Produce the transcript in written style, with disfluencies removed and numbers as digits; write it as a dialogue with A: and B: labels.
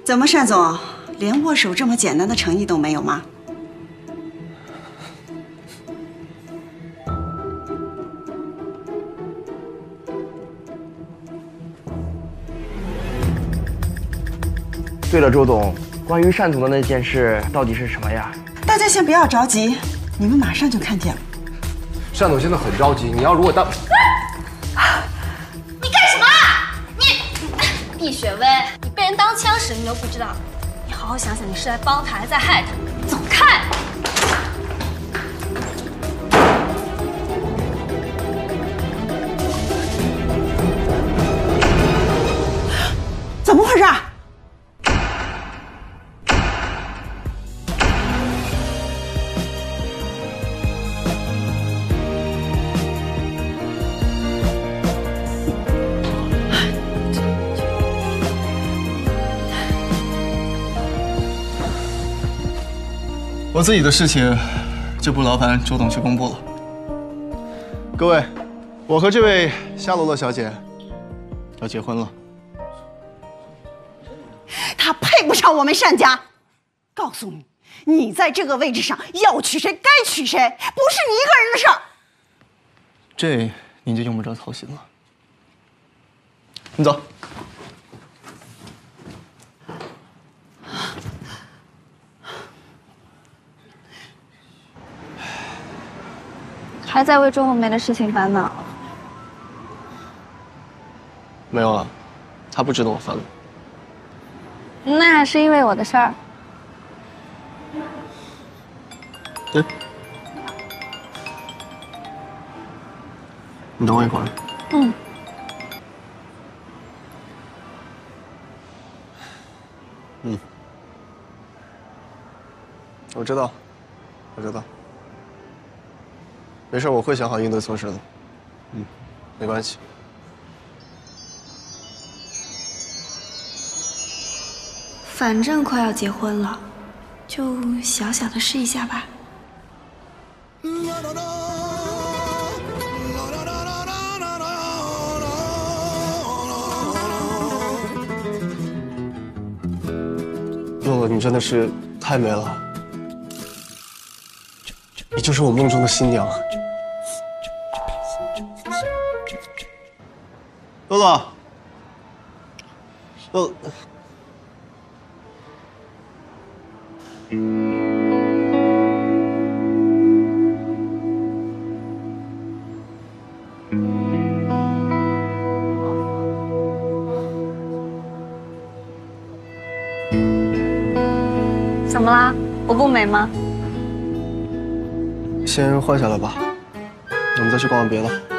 A: 怎么，单总，连握手这么简单的诚意都没有吗？
B: 对了，周董，关于单总的那件事到底是什么呀？
A: 大家先不要着急，你们马上就看见了。
C: 单总现在很着急，你要如果当……
D: 你干什么啊？你，毕雪薇，你被人当枪使你都不知道，你好好想想，你是在帮他还是在害他？走开！
A: 怎么回事？
E: 我自己的事情就不劳烦周董去公布了。各位，我和这位夏洛洛小姐要结婚了。
A: 他配不上我们单家。告诉你，你在这个位置上要娶谁该娶谁，不是你一个人的事儿。
E: 这您就用不着操心了。你走。
F: 还在为周红梅的事情烦恼？
E: 没有了，她不值得我烦恼。
F: 那是因为我的事儿。
E: 对。你等我一会儿。
F: 嗯。
E: 我知道，我知道。没事，我会想好应对措施的。没关系。
F: 反正快要结婚了，就小小的试一下吧。
E: 洛洛，你真的是太美了，你就是我梦中的新娘。洛洛，洛。
F: 怎么啦？我不美吗？
E: 先换下来吧，我们再去逛逛别的。